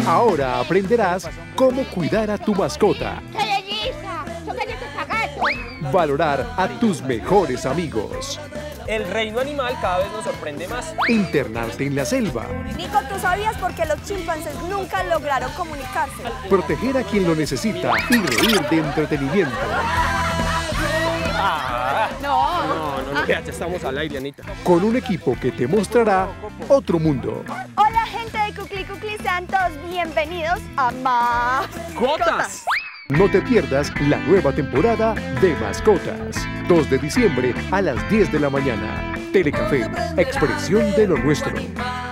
Ahora aprenderás cómo cuidar a tu mascota, valorar a tus mejores amigos, El reino animal cada vez nos sorprende más. internarte en la selva, Nico, ¿tú sabías por qué los chimpancés nunca lograron comunicarse? proteger a quien lo necesita y reír de entretenimiento. No, ya estamos al aire, Anita. Con un equipo que te mostrará otro mundo. Hola, gente de Cucli Cucli, sean todos bienvenidos a ¡Cotas! No te pierdas la nueva temporada de Mascotas. 2 de diciembre a las 10 de la mañana. Telecafé, expresión de lo nuestro.